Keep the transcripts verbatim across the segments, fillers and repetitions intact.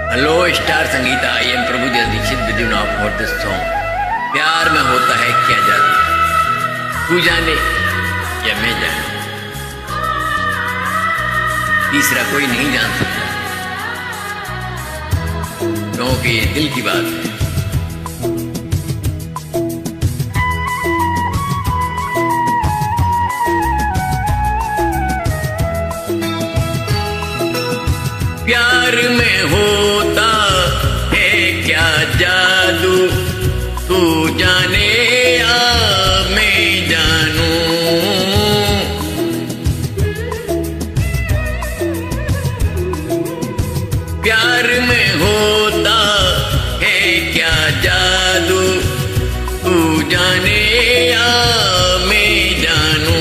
Hello star Sangeeta, I am Prabhudev Dikshit with you now for this song. प्यार में होता है क्या जादू, तू जाने या मैं जाने, तीसरा कोई नहीं जान सकता, क्योंकि ये दिल की बात है। प्यार में होता है क्या जादू, तू जाने या मैं जानूं, प्यार में होता है क्या जादू, तू जाने या मैं जानूं।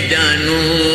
जानू